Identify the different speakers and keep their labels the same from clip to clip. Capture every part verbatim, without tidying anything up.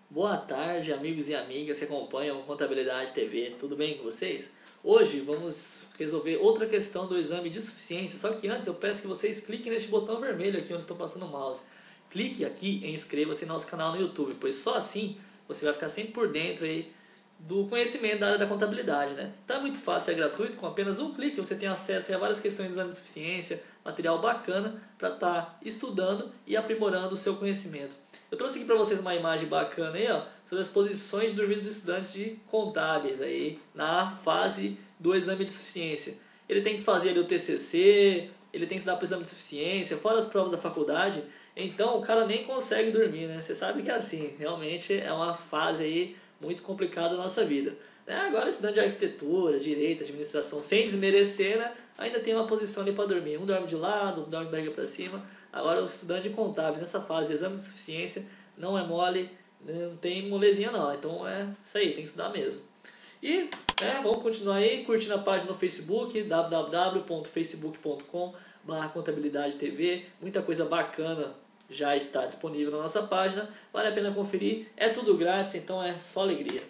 Speaker 1: Boa tarde, amigos e amigas que acompanham Contabilidade T V, tudo bem com vocês? Hoje vamos resolver outra questão do exame de suficiência, só que antes eu peço que vocês cliquem neste botão vermelho aqui onde estou passando o mouse. Clique aqui em inscreva-se no nosso canal no YouTube, pois só assim você vai ficar sempre por dentro aí do conhecimento da área da contabilidade, né? Então é muito fácil, é gratuito, com apenas um clique você tem acesso a várias questões do exame de suficiência, material bacana para estar tá estudando e aprimorando o seu conhecimento. Eu trouxe aqui para vocês uma imagem bacana aí, ó, sobre as posições dos vídeos dos estudantes de contábeis aí na fase do exame de suficiência. Ele tem que fazer ali o T C C, ele tem que estudar para o exame de suficiência, fora as provas da faculdade, então o cara nem consegue dormir, né? Você sabe que é assim, realmente é uma fase aí muito complicada da nossa vida. Agora, estudante de arquitetura, direito, administração, sem desmerecer, né, ainda tem uma posição ali para dormir. Um dorme de lado, outro dorme de barriga para cima. Agora, o estudante de contábeis, nessa fase, exame de suficiência, não é mole, não tem molezinha não. Então, é isso aí, tem que estudar mesmo. E né, vamos continuar aí, curtindo a página no Facebook, w w w ponto facebook ponto com barra contabilidade T V. Muita coisa bacana já está disponível na nossa página, vale a pena conferir, é tudo grátis, então é só alegria.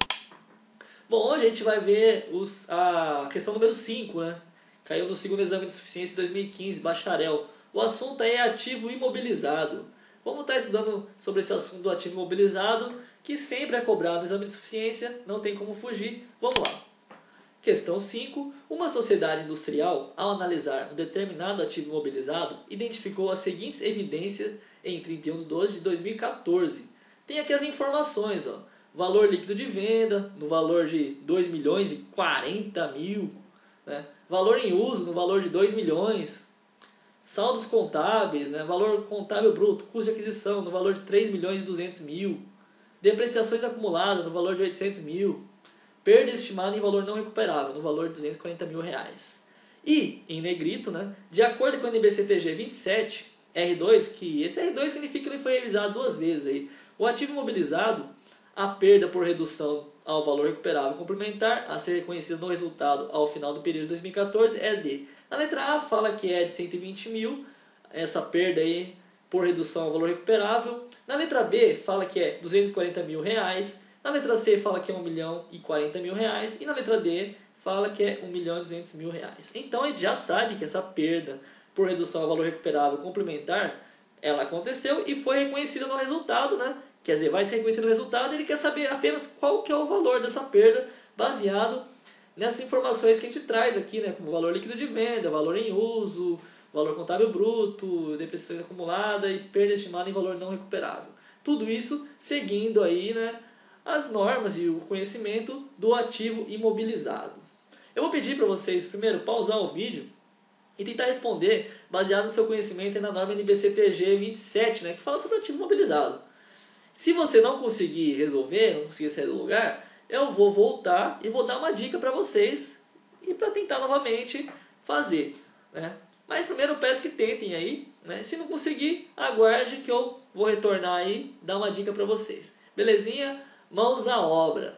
Speaker 1: Bom, hoje a gente vai ver os, a questão número cinco, né? Caiu no segundo exame de suficiência de dois mil e quinze, bacharel. O assunto é ativo imobilizado. Vamos estar estudando sobre esse assunto do ativo imobilizado, que sempre é cobrado no exame de suficiência, não tem como fugir. Vamos lá. Questão cinco. Uma sociedade industrial, ao analisar um determinado ativo imobilizado, identificou as seguintes evidências em trinta e um de doze de dois mil e quatorze. Tem aqui as informações, ó. Valor líquido de venda no valor de dois milhões e quarenta mil. Né? Valor em uso no valor de dois milhões. Saldos contábeis, né? Valor contábil bruto, custo de aquisição no valor de três milhões e duzentos mil. Depreciações acumuladas no valor de oitocentos mil. Perda estimada em valor não recuperável, no valor de duzentos e quarenta mil reais. E, em negrito, né, de acordo com o N B C T G vinte e sete, R dois, que esse R dois significa que ele foi revisado duas vezes. Aí, o ativo imobilizado, a perda por redução ao valor recuperável complementar, a ser reconhecida no resultado ao final do período de dois mil e quatorze, é de... Na letra A, fala que é de cento e vinte mil, essa perda aí por redução ao valor recuperável. Na letra B, fala que é duzentos e quarenta mil reais. Na letra C fala que é um milhão e quarenta mil reais. E na letra D fala que é um milhão e duzentos mil reais. Então a gente já sabe que essa perda por redução ao valor recuperável complementar, ela aconteceu e foi reconhecida no resultado, né? Quer dizer, vai ser reconhecido no resultado e ele quer saber apenas qual que é o valor dessa perda baseado nessas informações que a gente traz aqui, né? Como valor líquido de venda, valor em uso, valor contábil bruto, depreciação acumulada e perda estimada em valor não recuperável. Tudo isso seguindo aí, né, as normas e o conhecimento do ativo imobilizado. Eu vou pedir para vocês, primeiro, pausar o vídeo e tentar responder baseado no seu conhecimento na norma N B C T G vinte e sete, né, que fala sobre ativo imobilizado. Se você não conseguir resolver, não conseguir sair do lugar, eu vou voltar e vou dar uma dica para vocês e para tentar novamente fazer, né? Mas primeiro eu peço que tentem aí, né? Se não conseguir, aguarde que eu vou retornar aí e dar uma dica para vocês. Belezinha? Mãos à obra.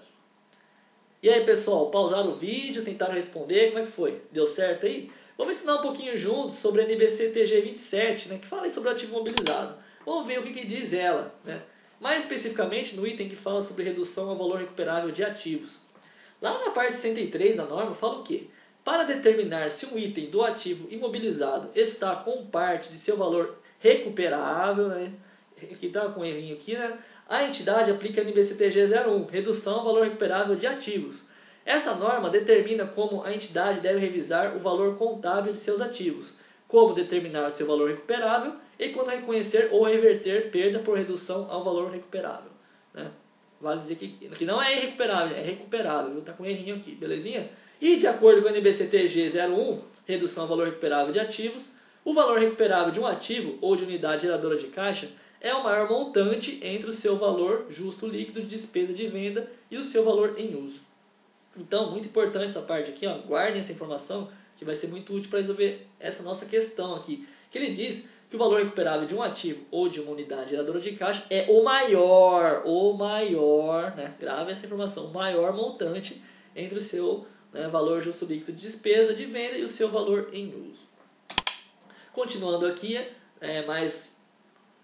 Speaker 1: E aí, pessoal, pausaram o vídeo, tentaram responder, como é que foi? Deu certo aí? Vamos ensinar um pouquinho juntos sobre a N B C T G vinte e sete, né, que fala sobre o ativo imobilizado. Vamos ver o que, que diz ela, né? Mais especificamente no item que fala sobre redução ao valor recuperável de ativos. Lá na parte sessenta e três da norma fala o quê? Para determinar se um item do ativo imobilizado está com parte de seu valor recuperável, né? Aqui está com um errinho aqui, né? A entidade aplica a N B C T G zero um, redução ao valor recuperável de ativos. Essa norma determina como a entidade deve revisar o valor contábil de seus ativos, como determinar seu valor recuperável e quando reconhecer ou reverter perda por redução ao valor recuperável. Né? Vale dizer que, que não é irrecuperável, é recuperável, está com um errinho aqui, belezinha? E de acordo com a N B C T G zero um, redução ao valor recuperável de ativos, o valor recuperável de um ativo ou de unidade geradora de caixa é o maior montante entre o seu valor justo líquido de despesa de venda e o seu valor em uso. Então, muito importante essa parte aqui, ó, guardem essa informação que vai ser muito útil para resolver essa nossa questão aqui. Que ele diz que o valor recuperável de um ativo ou de uma unidade geradora de caixa é o maior, o maior, né, grave essa informação, o maior montante entre o seu, né, valor justo líquido de despesa de venda e o seu valor em uso. Continuando aqui, é, mais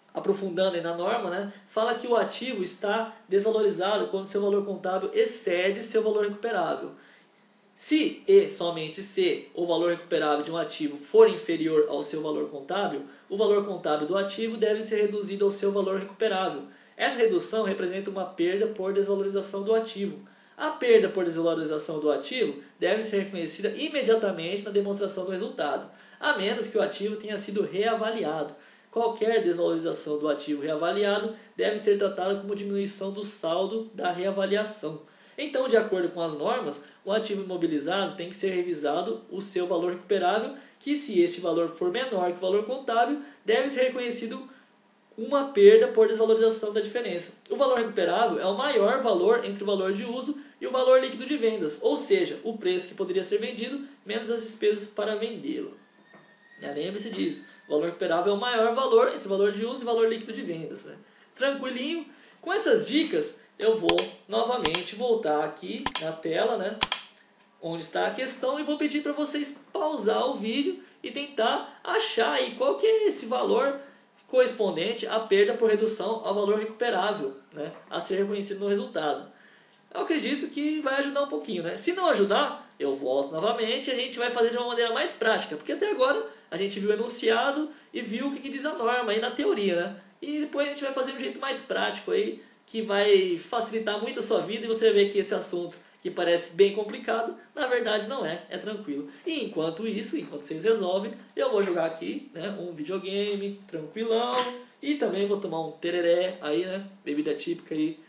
Speaker 1: aprofundando aí na norma, né, fala que o ativo está desvalorizado quando seu valor contábil excede seu valor recuperável. Se e somente se o valor recuperável de um ativo for inferior ao seu valor contábil, o valor contábil do ativo deve ser reduzido ao seu valor recuperável. Essa redução representa uma perda por desvalorização do ativo. A perda por desvalorização do ativo deve ser reconhecida imediatamente na demonstração do resultado, a menos que o ativo tenha sido reavaliado. Qualquer desvalorização do ativo reavaliado deve ser tratada como diminuição do saldo da reavaliação. Então, de acordo com as normas, o ativo imobilizado tem que ser revisado o seu valor recuperável, que se este valor for menor que o valor contábil, deve ser reconhecido uma perda por desvalorização da diferença. O valor recuperável é o maior valor entre o valor de uso e o valor líquido de vendas, ou seja, o preço que poderia ser vendido menos as despesas para vendê-lo. Lembre-se disso, o valor recuperável é o maior valor entre o valor de uso e o valor líquido de vendas. Né? Tranquilinho? Com essas dicas, eu vou novamente voltar aqui na tela, né, onde está a questão, e vou pedir para vocês pausar o vídeo e tentar achar aí qual que é esse valor correspondente à perda por redução ao valor recuperável, né, a ser reconhecido no resultado. Eu acredito que vai ajudar um pouquinho. Né? Se não ajudar, eu volto novamente e a gente vai fazer de uma maneira mais prática, porque até agora a gente viu o enunciado e viu o que, que diz a norma aí na teoria. Né? E depois a gente vai fazer de um jeito mais prático aí, que vai facilitar muito a sua vida, e você vai ver que esse assunto que parece bem complicado, na verdade não é, é tranquilo. E enquanto isso, enquanto vocês resolvem, eu vou jogar aqui, né, um videogame tranquilão, e também vou tomar um tereré aí, né, bebida típica aí.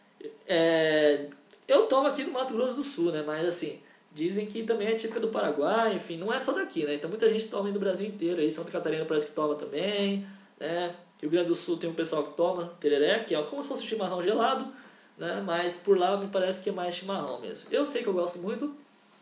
Speaker 1: É, eu tomo aqui no Mato Grosso do Sul, né, mas assim, dizem que também é típica do Paraguai, enfim, não é só daqui, né, então muita gente toma aí no Brasil inteiro, aí Santa Catarina parece que toma também, né. Rio Grande do Sul tem um pessoal que toma tereré, que é como se fosse chimarrão gelado, né? Mas por lá me parece que é mais chimarrão mesmo. Eu sei que eu gosto muito.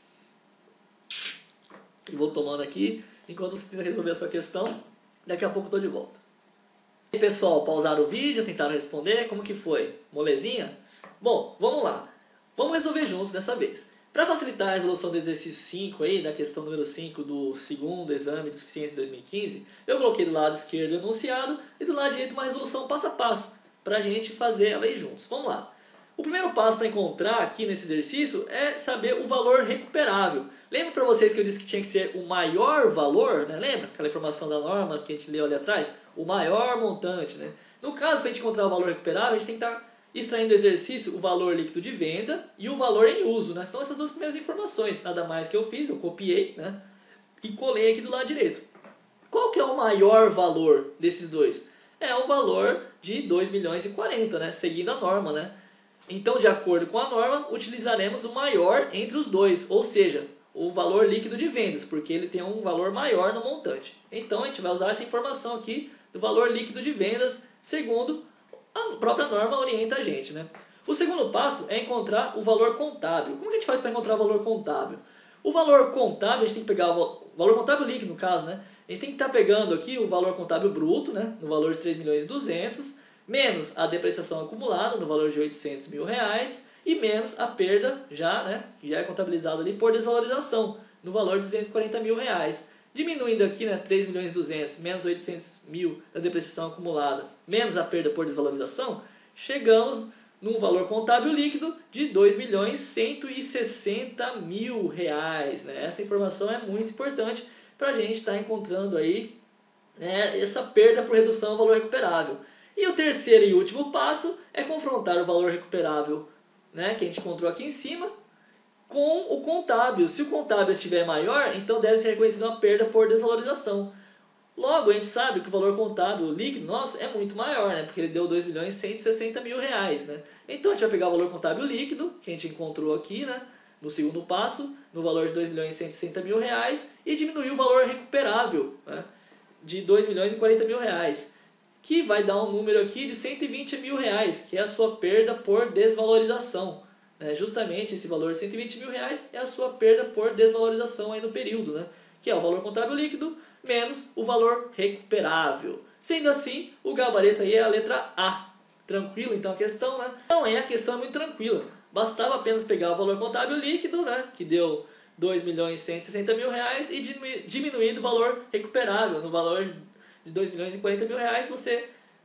Speaker 1: E vou tomando aqui, enquanto você tenta resolver a sua questão. Daqui a pouco eu estou de volta. E aí, pessoal, pausaram o vídeo, tentaram responder, como que foi? Molezinha? Bom, vamos lá. Vamos resolver juntos dessa vez. Para facilitar a resolução do exercício cinco, aí, da questão número cinco do segundo exame de suficiência de dois mil e quinze, eu coloquei do lado esquerdo o enunciado e do lado direito uma resolução passo a passo, para a gente fazer ela aí juntos. Vamos lá. O primeiro passo para encontrar aqui nesse exercício é saber o valor recuperável. Lembra para vocês que eu disse que tinha que ser o maior valor, né? Lembra aquela informação da norma que a gente leu ali atrás? O maior montante, né? No caso, para a gente encontrar o valor recuperável, a gente tem que estar extraindo do exercício o valor líquido de venda e o valor em uso, né? São essas duas primeiras informações, nada mais que eu fiz, eu copiei, né? E colei aqui do lado direito. Qual que é o maior valor desses dois? É o valor de dois milhões e quarenta, né? Seguindo a norma, né? Então, de acordo com a norma, utilizaremos o maior entre os dois, ou seja, o valor líquido de vendas, porque ele tem um valor maior no montante. Então, a gente vai usar essa informação aqui do valor líquido de vendas, segundo a própria norma orienta a gente, né? O segundo passo é encontrar o valor contábil. Como que a gente faz para encontrar o valor contábil? O valor contábil, a gente tem que pegar o valor contábil líquido, no caso, né? A gente tem que estar pegando aqui o valor contábil bruto, né? No valor de três milhões e duzentos, menos a depreciação acumulada, no valor de oitocentos mil reais, e menos a perda, já, né? Que já é contabilizada ali por desvalorização, no valor de duzentos e quarenta mil reais. Diminuindo aqui, né, três milhões e duzentos menos oitocentos mil da depreciação acumulada, menos a perda por desvalorização, chegamos num valor contábil líquido de dois milhões cento e sessenta mil reais. Né? Essa informação é muito importante para a gente estar tá encontrando aí, né, essa perda por redução ao valor recuperável. E o terceiro e último passo é confrontar o valor recuperável, né, que a gente encontrou aqui em cima, com o contábil. Se o contábil estiver maior, então deve ser reconhecida uma perda por desvalorização. Logo, a gente sabe que o valor contábil líquido nosso é muito maior, né? Porque ele deu dois milhões cento e sessenta mil reais. Né? Então a gente vai pegar o valor contábil líquido, que a gente encontrou aqui, né? No segundo passo, no valor de dois milhões cento e sessenta mil reais, e diminuir o valor recuperável, né? De dois milhões e quarenta mil reais, que vai dar um número aqui de cento e vinte mil reais, que é a sua perda por desvalorização. É, justamente esse valor de cento e vinte mil reais é a sua perda por desvalorização aí no período, né? Que é o valor contábil líquido menos o valor recuperável. Sendo assim, o gabarito aí é a letra A. Tranquilo então a questão, né? Então é, a questão é muito tranquila. Bastava apenas pegar o valor contábil líquido, né? Que deu dois milhões e cento e sessenta mil reais, e diminuir, diminuir do valor recuperável. No valor de dois milhões e quarenta mil reais, você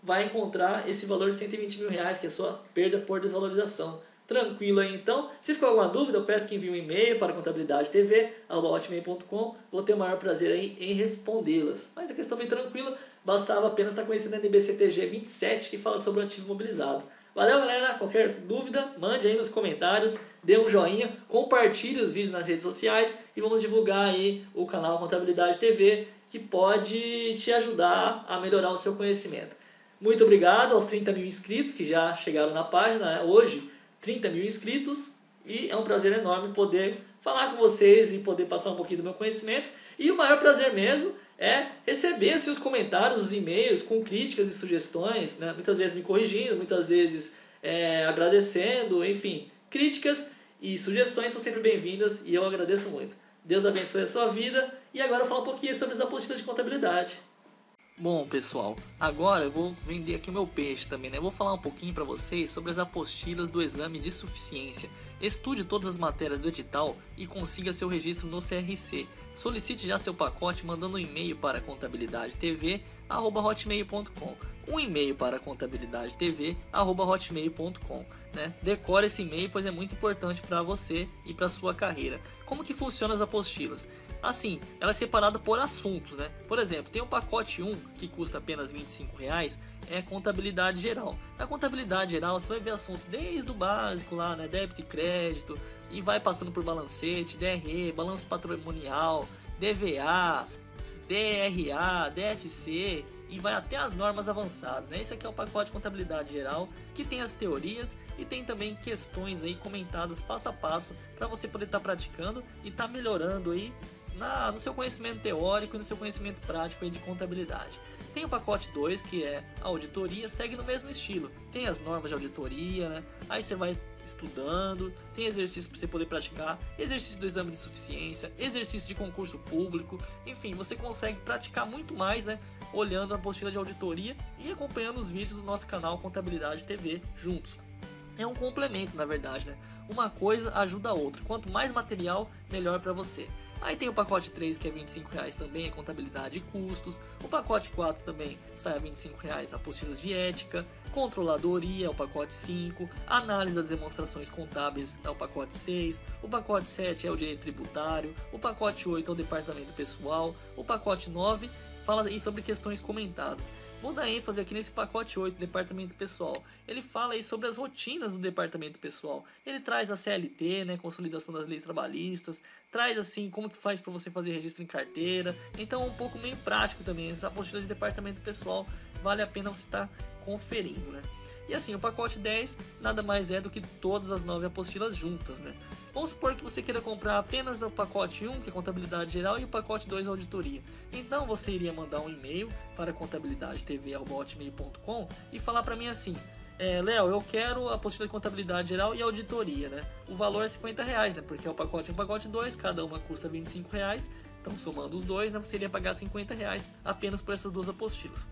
Speaker 1: vai encontrar esse valor de cento e vinte mil reais, que é a sua perda por desvalorização. Tranquilo aí então? Se ficou alguma dúvida, eu peço que envie um e-mail para contabilidade t v arroba hotmail ponto com. Vou ter o maior prazer aí em respondê-las. Mas a questão é bem tranquila, bastava apenas estar conhecendo a N B C T G vinte e sete, que fala sobre o ativo imobilizado. Valeu, galera! Qualquer dúvida, mande aí nos comentários, dê um joinha, compartilhe os vídeos nas redes sociais e vamos divulgar aí o canal Contabilidade T V, que pode te ajudar a melhorar o seu conhecimento. Muito obrigado aos trinta mil inscritos que já chegaram na página, né? Hoje, trinta mil inscritos, e é um prazer enorme poder falar com vocês e poder passar um pouquinho do meu conhecimento. E o maior prazer mesmo é receber assim, os comentários, os e-mails com críticas e sugestões, né? Muitas vezes me corrigindo, muitas vezes é, agradecendo, enfim, críticas e sugestões são sempre bem-vindas e eu agradeço muito. Deus abençoe a sua vida. E agora eu falo um pouquinho sobre as apostilas de contabilidade. Bom, pessoal, agora eu vou vender aqui o meu peixe também, né? Eu vou falar um pouquinho para vocês sobre as apostilas do exame de suficiência. Estude todas as matérias do edital e consiga seu registro no C R C. Solicite já seu pacote mandando um e-mail para contabilidade t v arroba hotmail ponto com. Um e-mail para contabilidade t v arroba hotmail ponto com, né? Decore esse e-mail, pois é muito importante para você e para sua carreira. Como que funcionam as apostilas? Assim, ela é separada por assuntos, né? Por exemplo, tem o pacote um, que custa apenas vinte e cinco reais, é contabilidade geral. Na contabilidade geral, você vai ver assuntos desde o básico lá, né? Débito e crédito, e vai passando por balancete, D R E, balanço patrimonial, D V A, D R A, D F C, e vai até as normas avançadas, né? Esse aqui é o pacote de contabilidade geral, que tem as teorias e tem também questões aí comentadas passo a passo para você poder estar tá praticando e estar tá melhorando aí Na, no seu conhecimento teórico e no seu conhecimento prático aí de contabilidade. Tem o pacote dois, que é a auditoria, segue no mesmo estilo. Tem as normas de auditoria, né? Aí você vai estudando, tem exercício para você poder praticar, exercício do exame de suficiência, exercício de concurso público, enfim, você consegue praticar muito mais, né? Olhando a apostila de auditoria e acompanhando os vídeos do nosso canal Contabilidade T V juntos. É um complemento, na verdade, né? Uma coisa ajuda a outra. Quanto mais material, melhor para você. Aí tem o pacote três, que é vinte e cinco reais também, é contabilidade e custos. O pacote quatro também sai a vinte e cinco reais, apostilas de ética. Controladoria é o pacote cinco. Análise das demonstrações contábeis é o pacote seis. O pacote sete é o direito tributário. O pacote oito é o departamento pessoal. O pacote nove fala aí sobre questões comentadas. Vou dar ênfase aqui nesse pacote oito, departamento pessoal. Ele fala aí sobre as rotinas do departamento pessoal. Ele traz a C L T, né, consolidação das leis trabalhistas, traz assim como que faz para você fazer registro em carteira. Então é um pouco meio prático também. Essa apostila de departamento pessoal vale a pena você estar tá conferindo, né? E assim, o pacote dez nada mais é do que todas as nove apostilas juntas, né? Vamos supor que você queira comprar apenas o pacote um, que é contabilidade geral, e o pacote dois, auditoria. Então você iria mandar um e-mail para contabilidade t v arroba hotmail ponto com e falar para mim assim: é, Léo, eu quero a apostila de contabilidade geral e auditoria, né? O valor é cinquenta reais, né? Porque é o pacote um e o pacote dois, cada uma custa vinte e cinco reais. Então, somando os dois, né, você iria pagar cinquenta reais apenas por essas duas apostilas.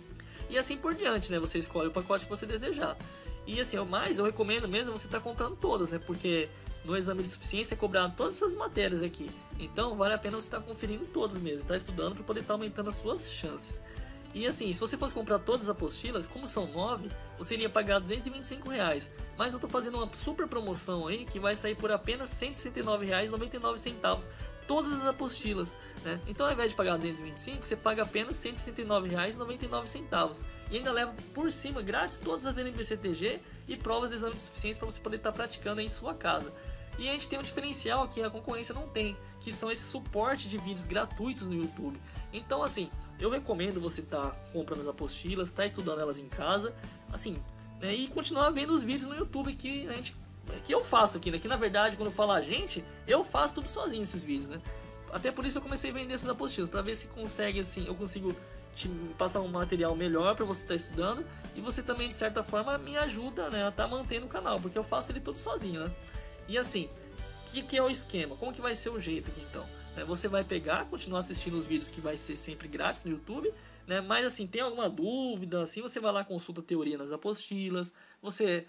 Speaker 1: E assim por diante, né? Você escolhe o pacote que você desejar. E assim, mais eu recomendo mesmo você estar tá comprando todas, né? Porque no exame de suficiência é cobrado todas essas matérias aqui. Então vale a pena você estar tá conferindo todas mesmo, estar tá estudando para poder estar tá aumentando as suas chances. E assim, se você fosse comprar todas as apostilas, como são nove, você iria pagar duzentos e vinte e cinco reais. Mas eu estou fazendo uma super promoção aí que vai sair por apenas cento e sessenta e nove reais e noventa e nove centavos. Todas as apostilas, né? Então ao invés de pagar duzentos e vinte e cinco, você paga apenas cento e sessenta e nove reais e noventa e nove centavos. E ainda leva por cima grátis todas as N B C T G e provas de exame de suficiência para você poder estar praticando aí em sua casa. E a gente tem um diferencial que a concorrência não tem, que são esse suporte de vídeos gratuitos no YouTube. Então assim, eu recomendo você estar tá comprando as apostilas, estar tá estudando elas em casa, assim, né, e continuar vendo os vídeos no YouTube que a gente, que eu faço aqui, né? Que na verdade, quando eu falo a gente, eu faço tudo sozinho esses vídeos, né? Até por isso eu comecei a vender essas apostilas, para ver se consegue, assim, eu consigo te passar um material melhor para você estar tá estudando, e você também de certa forma me ajuda, né, a estar tá mantendo o canal, porque eu faço ele todo sozinho, né? E assim, o que, que é o esquema? Como que vai ser o jeito aqui então? É, você vai pegar, continuar assistindo os vídeos que vai ser sempre grátis no YouTube, né? Mas assim, tem alguma dúvida, assim, você vai lá, consulta a teoria nas apostilas, você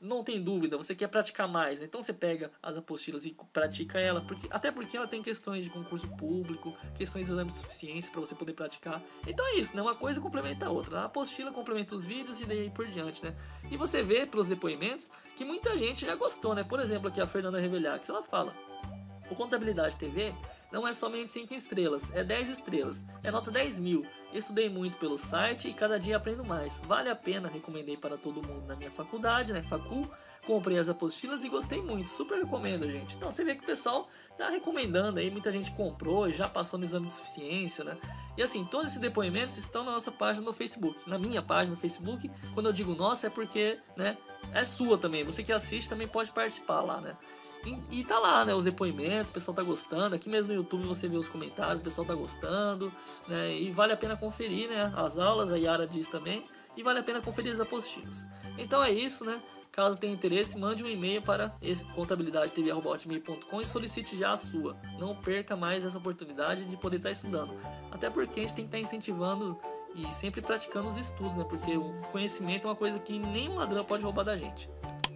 Speaker 1: não tem dúvida, você quer praticar mais, né? Então você pega as apostilas e pratica ela, porque, até porque ela tem questões de concurso público, questões de exame de suficiência para você poder praticar. Então é isso, né? Uma coisa complementa a outra. A apostila complementa os vídeos e daí por diante, né? E você vê pelos depoimentos que muita gente já gostou, né? Por exemplo, aqui a Fernanda Revelhax, ela fala: o Contabilidade T V não é somente cinco estrelas, é dez estrelas, é nota dez mil. Estudei muito pelo site e cada dia aprendo mais. Vale a pena, recomendei para todo mundo na minha faculdade, né, Facul. Comprei as apostilas e gostei muito, super recomendo, gente. Então você vê que o pessoal tá recomendando aí, muita gente comprou e já passou no exame de suficiência, né? E assim, todos esses depoimentos estão na nossa página no Facebook, na minha página no Facebook. Quando eu digo nossa é porque, né, é sua também, você que assiste também pode participar lá, né? E, e tá lá, né, os depoimentos, o pessoal tá gostando. Aqui mesmo no YouTube você vê os comentários, o pessoal tá gostando, né? E vale a pena conferir, né, as aulas, a Yara diz também. E vale a pena conferir as apostilas. Então é isso, né? Caso tenha interesse, mande um e-mail para contabilidade t v arroba hotmail ponto com e solicite já a sua. Não perca mais essa oportunidade de poder estar estudando. Até porque a gente tem que estar incentivando e sempre praticando os estudos, né? Porque o conhecimento é uma coisa que nenhum ladrão pode roubar da gente.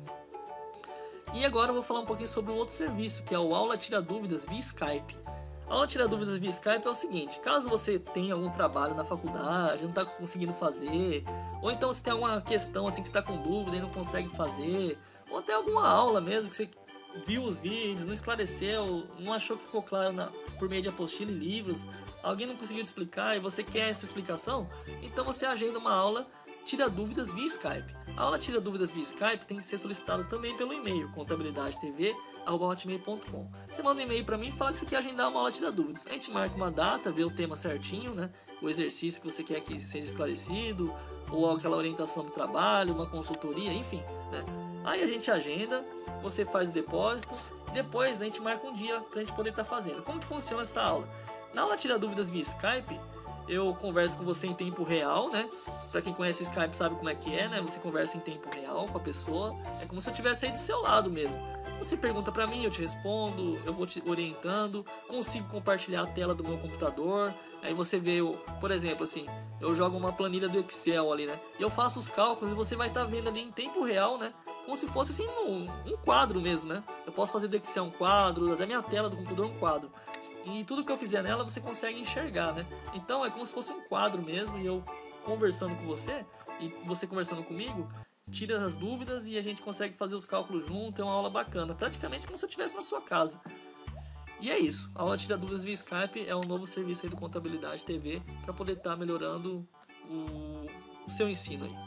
Speaker 1: E agora eu vou falar um pouquinho sobre um outro serviço, que é o Aula Tira Dúvidas via Skype. A Aula Tira Dúvidas via Skype é o seguinte: caso você tenha algum trabalho na faculdade, não está conseguindo fazer, ou então você tem alguma questão assim que você está com dúvida e não consegue fazer, ou até alguma aula mesmo que você viu os vídeos, não esclareceu, não achou que ficou claro na, por meio de apostila e livros, alguém não conseguiu te explicar e você quer essa explicação, então você agenda uma aula Tira Dúvidas via Skype. A aula Tira Dúvidas via Skype tem que ser solicitada também pelo e-mail contabilidade t v arroba hotmail ponto com. Você manda um e-mail para mim e fala que você quer agendar uma aula Tira Dúvidas. A gente marca uma data, vê o tema certinho, né? O exercício que você quer que seja esclarecido, ou aquela orientação do trabalho, uma consultoria, enfim, né? Aí a gente agenda, você faz o depósito, depois a gente marca um dia para a gente poder estar fazendo. Como que funciona essa aula? Na aula Tira Dúvidas via Skype, eu converso com você em tempo real, né? Pra quem conhece o Skype sabe como é que é, né? Você conversa em tempo real com a pessoa. É como se eu estivesse aí do seu lado mesmo. Você pergunta pra mim, eu te respondo, eu vou te orientando, consigo compartilhar a tela do meu computador. Aí você vê, por exemplo, assim, eu jogo uma planilha do Excel ali, né? E eu faço os cálculos e você vai estar vendo ali em tempo real, né? Como se fosse assim um, um quadro mesmo, né? Eu posso fazer do Excel um quadro, da minha tela do computador um quadro. E tudo que eu fizer nela você consegue enxergar, né? Então é como se fosse um quadro mesmo, e eu conversando com você e você conversando comigo, tira as dúvidas e a gente consegue fazer os cálculos junto. É uma aula bacana, praticamente como se eu estivesse na sua casa. E é isso, a aula Tira Dúvidas via Skype é um novo serviço aí do Contabilidade T V para poder estar tá melhorando o, o seu ensino aí.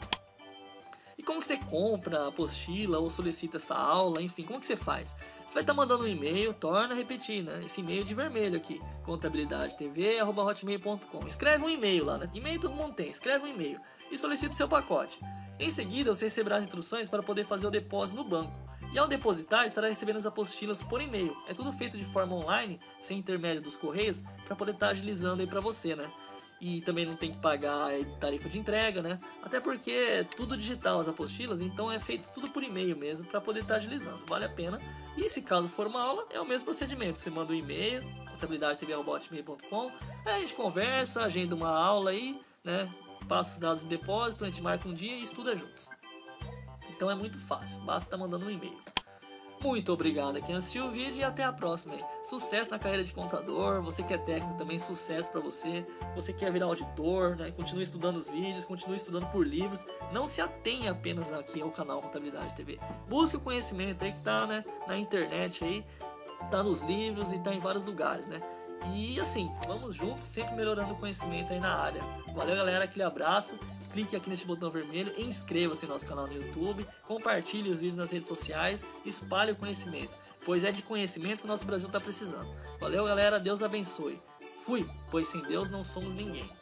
Speaker 1: E como que você compra a apostila ou solicita essa aula, enfim, como que você faz? Você vai estar tá mandando um e-mail, torna a repetir, né? Esse e-mail de vermelho aqui, contabilidade t v arroba hotmail ponto com. Escreve um e-mail lá, né? E-mail todo mundo tem, escreve um e-mail e solicita seu pacote. Em seguida, você receberá as instruções para poder fazer o depósito no banco. E ao depositar, estará recebendo as apostilas por e-mail. É tudo feito de forma online, sem intermédio dos correios, para poder estar tá agilizando aí para você, né? E também não tem que pagar tarifa de entrega, né? Até porque é tudo digital as apostilas, então é feito tudo por e-mail mesmo, para poder estar tá agilizando. Vale a pena. E se caso for uma aula, é o mesmo procedimento. Você manda um e-mail, contabilidade t v arroba hotmail ponto com, aí a gente conversa, agenda uma aula aí, né? Passa os dados do depósito, a gente marca um dia e estuda juntos. Então é muito fácil, basta estar mandando um e-mail. Muito obrigado a quem assistiu o vídeo e até a próxima. Sucesso na carreira de contador, você que é técnico também, sucesso para você. Você quer virar auditor, né? Continue estudando os vídeos, continue estudando por livros. Não se atenha apenas aqui ao canal Contabilidade T V. Busque o conhecimento aí que tá, né, na internet aí, tá nos livros e tá em vários lugares, né? E assim, vamos juntos, sempre melhorando o conhecimento aí na área. Valeu, galera, aquele abraço. Clique aqui nesse botão vermelho, inscreva-se no nosso canal no YouTube, compartilhe os vídeos nas redes sociais, espalhe o conhecimento, pois é de conhecimento que o nosso Brasil está precisando. Valeu, galera, Deus abençoe. Fui, pois sem Deus não somos ninguém.